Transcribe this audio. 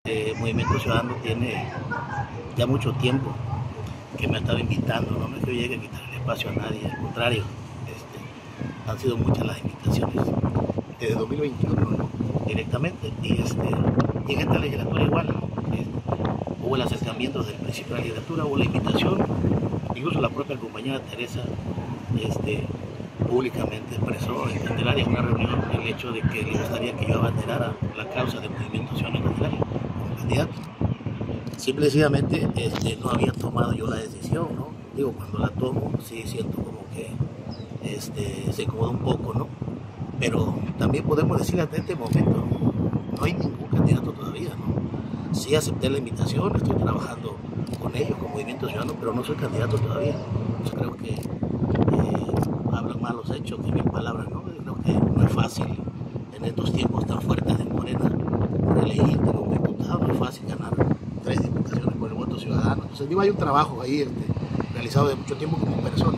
Movimiento Ciudadano tiene ya mucho tiempo que me ha estado invitando, no es que yo llegue a quitar el espacio a nadie, al contrario, han sido muchas las invitaciones desde 2021, ¿no? Directamente, y en esta legislatura igual, hubo el acercamiento desde el principio de la legislatura, hubo la invitación, incluso la propia compañera Teresa públicamente expresó en Candelaria en una reunión el hecho de que le gustaría que yo abanderara la causa del Movimiento Ciudadano en Candelaria como candidato. Simplemente no había tomado yo la decisión, ¿no? Digo, cuando la tomo sí siento como que se incomoda un poco, ¿no? Pero también podemos decir hasta este momento no hay ningún candidato todavía, ¿no? Sí acepté la invitación, estoy trabajando con ellos, con Movimiento Ciudadano, pero no soy candidato todavía. Yo creo que hablan más los hechos que mil palabras, ¿no? Yo creo que no es fácil en estos tiempos tan fuertes de Morena reelegirte como diputado, no es fácil ganar 3 diputaciones por el voto ciudadano. Entonces digo, hay un trabajo ahí realizado de mucho tiempo como persona.